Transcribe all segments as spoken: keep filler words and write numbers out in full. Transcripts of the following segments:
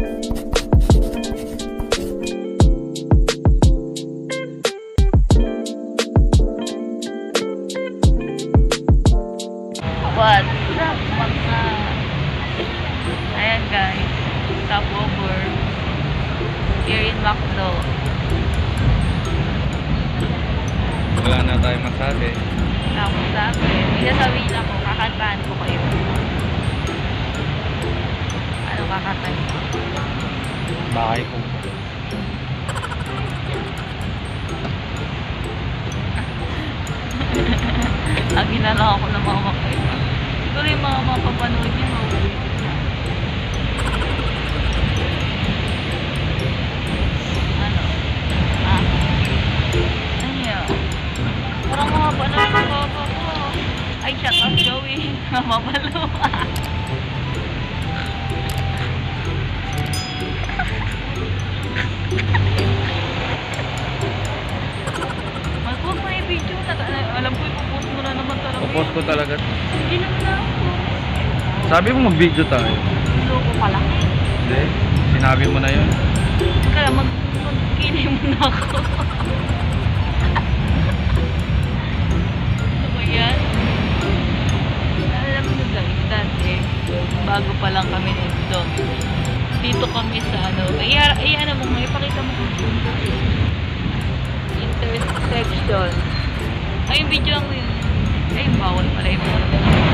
What's up mga? Ayan guys, stopover here in Macdo. Wala na tayo masabi. Wala akong sabi. Isasabihin ako, kakantahan ko kayo. Ano kakantahan ko? Bahay ko. Ang ginala ako ng mga makain. Siguro yung mga mapapanood niya, mauwisit niya. Ano? Ah? Ano yun? Parang mahaba na yung baba ko. Ay, shut up, Joey. Mapapalo. Mag-post mo na yung video. Alam ko, ipopost mo na naman talaga. Post ko talaga. Hindi naman na ako. Sabi mo mag-video tayo. Loko ka lang eh. Hindi. Sinabi mo na yun. Kaya mag magkili mo na ako. Ano ba yan? Alam mo guys, dati, bago pa lang kami nito. Dito kami sa ano. Iya, iya ano mo, ipakita mo kung punto. Intersection. Ay, yung video ang yun. Ay, bawal pala yung mga.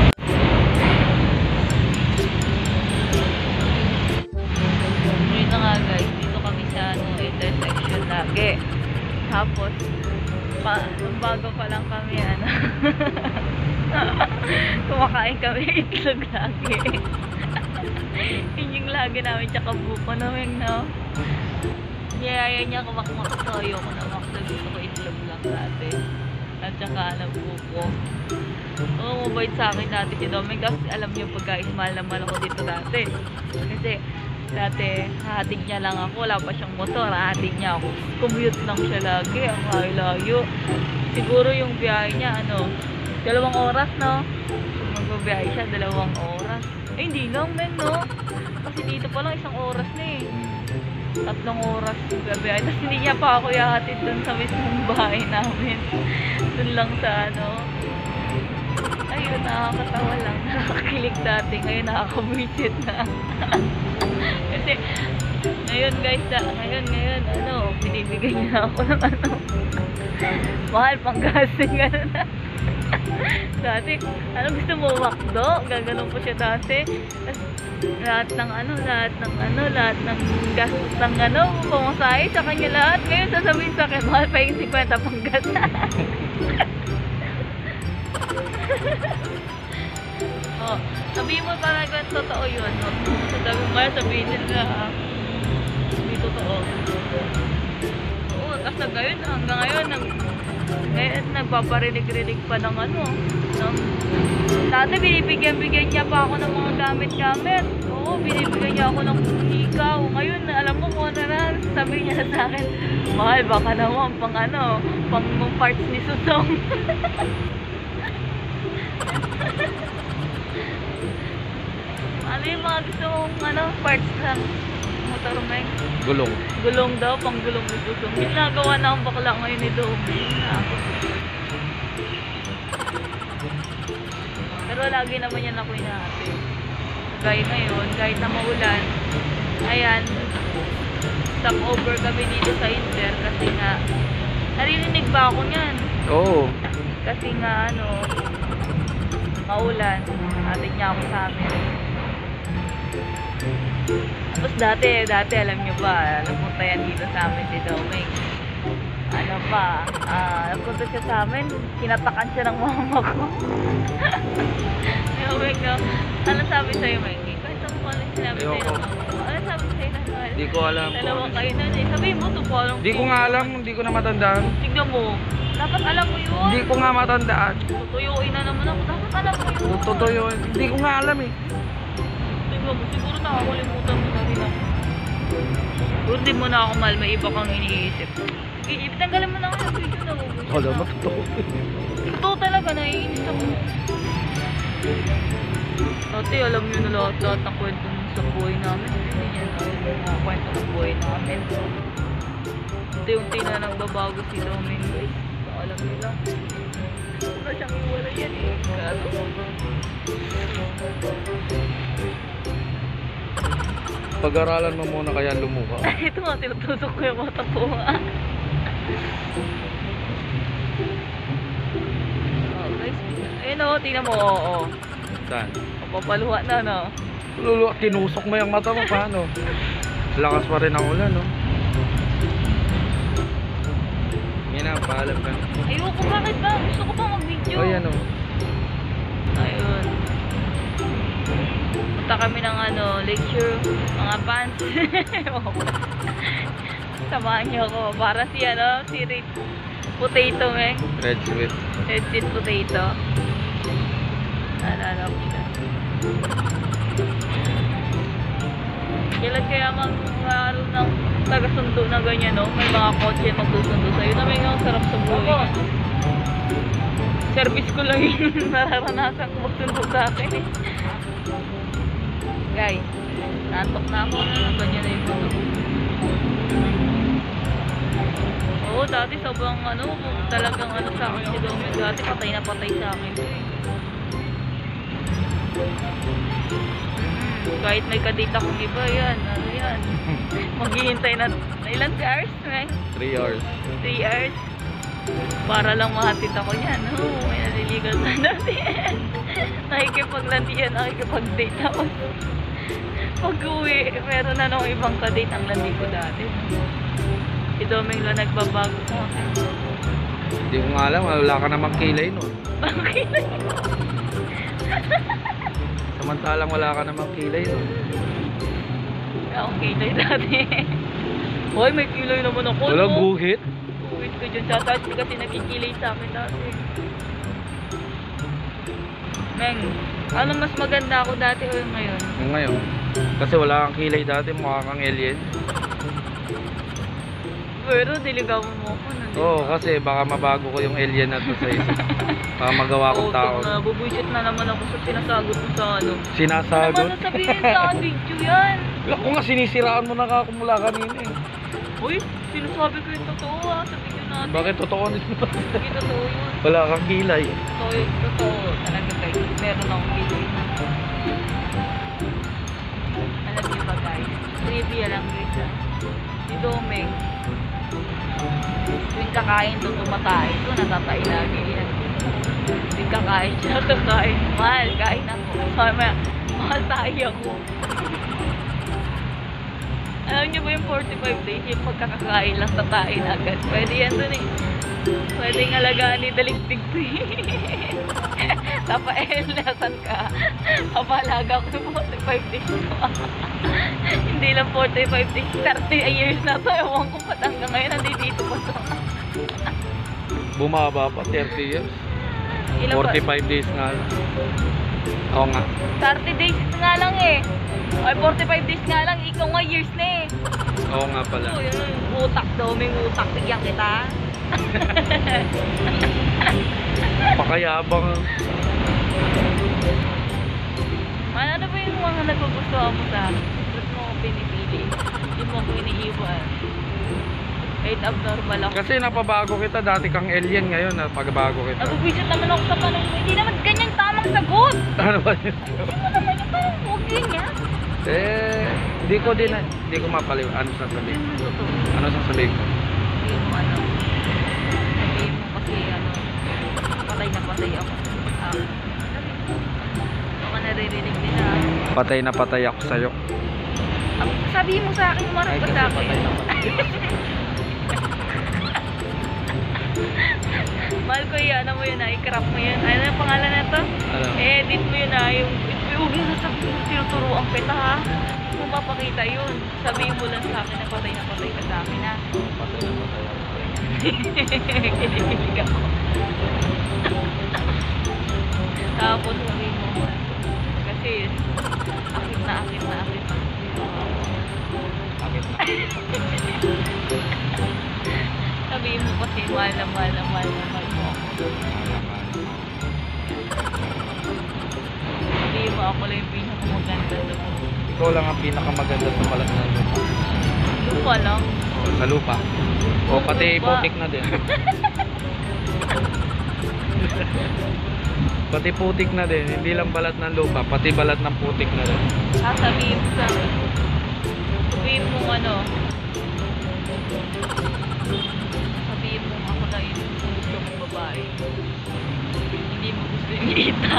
Dito nga guys, dito kami sa ano, intersection lagi. Tapos, pa, bago pa lang kami, ano, kumakain kami itlog lagi. Yun yung lagi namin, tsaka buko namin, no? Niyaya niya kumakmakasoyo ko na maksa, gusto ko itlog lang dati. At saka alam buko. Oo, mabait sa akin dati si Doming kasi alam niyo pagka mahal na mahal ako dito dati. Kasi dati hahatid niya lang ako, wala pa siyang motor, hahatid niya ako. Commute lang siya lagi, ang layo-layo. Siguro yung biyahe niya ano, dalawang oras, no? Kung magbabiyahe siya, dalawang oras. Eh hindi lang men, no? Kasi dito pa lang isang oras na eh. Tatlong oras gabi. Tapos hindi niya pa ako yahatid dun sa mismong bahay namin. Dun lang sa ano. Ayun, nakakatawa lang. Nakakakilig dati. Ngayon nakakabuisit na. Kasi ngayon guys, na, ngayon, ngayon, ano, binibigay niya ako ng ano. Mahal pang gasing, gano'n na. Dati, ano gusto mo, wakdo? Gaganon po siya dati. Tapos, lahat ng ano, lahat ng ano, lahat ng gastos ng ano, pumasahe sa kanya lahat. Ngayon sasabihin sa akin, mahal pa yung fifty pang gas. Oh, sabihin mo parang kung totoo yun, no? Sabi mo kaya sabihin nila, hindi totoo. Oo, kasi ngayon, hanggang ngayon, nag, ngayon nagpaparinig-rinig pa ng ano, ng, dati binibigyan-bigyan niya pa ako ng mga gamit-gamit. Oo, binibigyan niya ako ng ikaw. Ngayon, alam mo kung ano na, sabi niya sa akin, mahal, baka naman, pang ano, pang parts ni Susong. Ano yung mga gusto mong ano, parts ng motor, Meng? Gulong. Gulong daw, pang gulong ni Susong. Ginagawa na ang bakla ngayon ni Domi. Pero lagi naman yan ako inahatid. Gaya ngayon, kahit na maulan, ayan, stop over kami dito sa Inter kasi nga, narinig ba ako niyan? Oo. Kasi nga, ano, maulan, hatid niya ako sa amin. Tapos dati, dati alam nyo ba, napunta yan dito sa amin si Doming. Ano pa, ah, napunta siya sa amin, kinatakan siya ng mama ko. Yung Meng, no? Ano sabi sa'yo, Meng? Kwento mo kung ano sinabi sa'yo ng mama ko. Ano sabi sa'yo ng mama? Hindi ko alam. Dalawa kayo na eh. Sabihin mo, tupolong. Hindi ko nga alam, hindi ko na matandaan. Tignan mo, dapat alam mo yun. Hindi ko nga matandaan. Tutuyuin na naman ako, dapat alam mo yun. Totoo yun. Hindi ko nga alam eh. Tignan mo, siguro nakakalimutan mo na rin ako. Siguro di mo na ako mahal, may iba kang iniisip. Itanggalin mo na ako ng video na ako. Wala, matotoo. Totoo talaga, naiinis ako. Dati alam nyo na lahat-lahat ng kwento sa buhay namin. Hindi niya na. buhay namin. Unti-unti na nagbabago si Doming, guys. Baka alam nila. Wala siyang iwala yan eh. Kaso. Pag-aralan mo muna kaya lumuka. Ito nga, tinutusok ko yung mata ko nga. Oh, guys. Ayun o, tingnan mo. Oo, oo. Saan? Papaluha na, no? Lulu, tinusok mo yung mata mo, paano? Lakas pa rin ang ulan, no? Yan na, paalam ka. Ayoko, bakit ba? Gusto ko pa mag-video. Oh, yan, oh. Ayun. Punta kami ng ano, lecture, mga pants. Samahan niyo ako. Para si ano, si Red Potato, eh. Red sweet. Red sweet potato. Naalala ko siya. Kailan kaya mag-aaral ng taga-sundo na ganyan, no? May mga kotse magsusundo sa'yo na may ang sarap sa buhay. Service ko lang yung nararanasan ko magsundo sa akin, eh. Guys, naantok na ako na ganyan na yung mga. Oo, dati sobrang ano, talagang ano sa akin si Domen. Dati patay na patay sa akin. Kahit may kadate akong iba, yan, ano yan. Maghihintay na, na ilan hours, man? three hours. three hours. Para lang mahatid ako yan. Oo, oh, may naliligal na natin. Nakikipag-landi yan, nakikipag-date ako. Pag-uwi, meron na nung ibang kadate ang landi ko dati. Si Domeng lang nagbabago sa akin. Hindi ko nga alam, wala ka namang kilay nun. Bakit? Samantalang wala ka namang kilay nun. Akong kilay dati. Hoy, may kilay naman ako. Wala, no? guhit. Guhit ko dyan. Sa taas kasi nagkikilay sa akin dati. Meng, ano mas maganda ako dati o yung ngayon? Yung ngayon. Kasi wala kang kilay dati, mukha kang alien. Pero diligawan mo ako. No? Oo, kasi baka mabago ko yung alien na to sa isa. Baka magawa kong tao. Oo, bubuisit na naman ako sa sinasagot mo sa ano. Sinasagot? Ano naman sabihin sa video yan? Ako nga, sinisiraan mo na ka mula kanina eh. Uy, sinasabi ko yung totoo ha, sa video natin. Bakit totoo nito? Hindi totoo yun. Wala kang kilay. Totoo yun, totoo. Talaga guys, meron akong video. Alam niyo ba guys, trivia lang guys ha. Si Domeng, tuwing kakain doon tumatay. Ito, natatay lagi yan. Tuwing kakain siya, kakain. Mahal, kain ako. Mahal, mahal tayo ako. Alam niyo ba yung forty-five days, yung pagkakakain lang tatain agad. Pwede yan dun eh. Pwede ng alagaan ni daligdig to eh. Tapael, nasan ka? Kapalaga ko yung forty-five days ko. Hindi lang forty-five days, thirty years na to. Ewan ko ba't hanggang ngayon nandito pa to. Bumaba pa, thirty years. Ilan ba? forty-five days nga lang. Oo nga. thirty days nga lang eh. Ay, forty-five days nga lang. Ikaw nga years na eh. Oo nga pala. Oh, yun, utak daw, may utak. Tigyan kita. Pakayabang. Man, ano ba yung mga nagugustuhan mo sa akin? Ba't mo ako pinipili? Hindi mo ako iniiwan. Kahit abnormal ako. Kasi napabago kita, dati kang alien ngayon, napabago kita. Nabubwisit naman ako sa tanong mo. Hindi naman ganyan tamang sagot. Ano ba yun? Hindi mo naman yung parang huwag ganyan. Eh, hindi ko din, hindi ko mapaliw. Ano sasabihin? Ano to? Ano sasabihin ko? Sabihin mo ano? Sabihin mo kasi ano, patay na patay ako. Ah, baka naririnig din ah. Patay na patay ako sa'yo. Ah, sabihin mo sa akin, umarap ka sa akin. patay na patay. Mahal ko yan, ano mo yun ah, i-crop mo yun. Ano yung pangalan na to? Ano? I-edit mo yun ah, yung huwag mo na sabihin, tinuturuan kita ha. Hindi mo papakita yun. Sabihin mo lang sa akin na patay na patay ka sa akin ha. Patay na patay ako sa'yo. Kinikilig ako. Tapos sabihin mo, kasi akit na akit na akit na. Bakit? Sabihin mo kasi mahal na mahal na mahal na mahal mo ako. Sabihin mo ako lang yung pinakamaganda doon. Ikaw lang ang pinakamaganda sa balat ng lupa. lupa lang. O, sa lupa. O, pati Lupa. putik na din. Pati putik na din. Hindi lang balat ng lupa, pati balat ng putik na din. Sasabihin mo sa akin. Sabihin mo ano. Sabihin mo ako na yung gusto mong babae. Hindi mo gusto yung kita.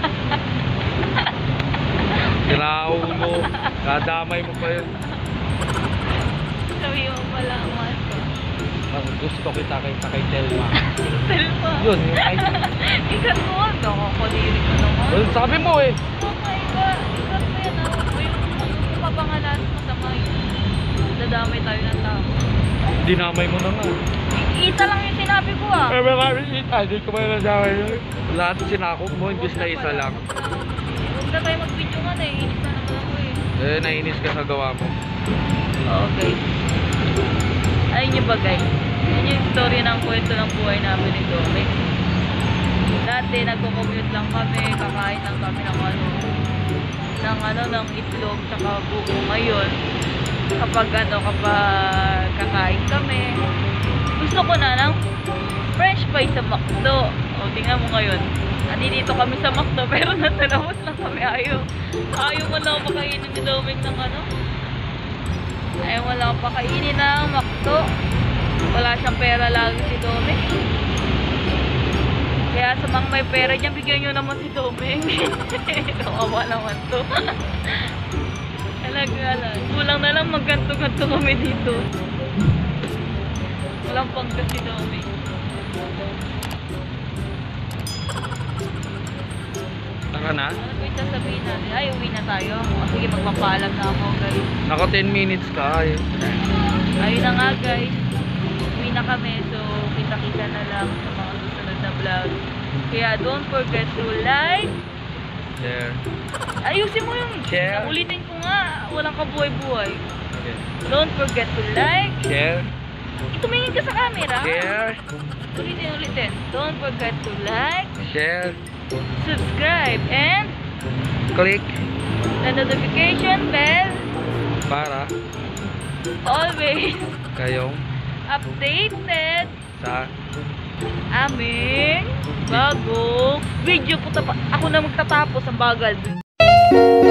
Siraw mo. Kadamay mo pa yun. Sabihin mo pala ang mahal ko. Mas gusto kita kaysa kay Telma. Selma. Yun, yung ay. Ikat mo. Nakakadiri ka naman. Well, sabi mo eh. Oh my God. Ikat mo yan ah. O yung yung mapangalan mo sa mga dadamay tayo ng tao. Dinamay mo na nga. Kita lang yung sinabi ko ah. Eh, may kami kita. Hindi ko may nadamay yun. Lahat sinakop mo, imbis na isa lang. Huwag na tayo mag-video nga na eh. Inis na naman ako eh. Eh, nainis ka sa gawa mo. Okay. Ayun nyo ba guys? Yun yung story ng kwento ng buhay namin ni Dominic. Dati nagko-commute lang kami, kakain lang kami ng ano, ng ano, ng itlog tsaka buko. Ngayon, kapag ano, kapag kakain kami, gusto ko na ng french fries sa McDo. O, tingnan mo ngayon. Nandito kami sa McDo pero nasa labas lang kami. Ayaw. Ayaw mo lang pakainin ni Dominic ng ano. Ayaw mo lang pakainin ng McDo. Wala siyang pera lagi si Dominic. Kaya sa mga may pera dyan, bigyan nyo naman si Dominic. Kawawa naman to. Talaga lang. Kulang na lang magganto-ganto kami dito. Walang pangga si Dominic. Taka na? Ano ba yung sasabihin natin? Ay, uwi na tayo. O, sige, magpapaalam na ako, guys. Naka ten minutes ka. Ay. Ayun na nga, guys. Uwi na kami. So, kita-kita na lang sa mga susunod na vlog. Kaya, don't forget to like. Share. Ayusin mo yung... Share. Ulitin ko nga. Walang kabuhay-buhay. Okay. Don't forget to like. Share. Tumingin ka sa camera. Share. Ulitin, ulitin. Don't forget to like, Share. subscribe, and Click. the notification bell. Para Always kayong updated sa aming bagong video. Puta pa, ako na magtatapos ang bagal.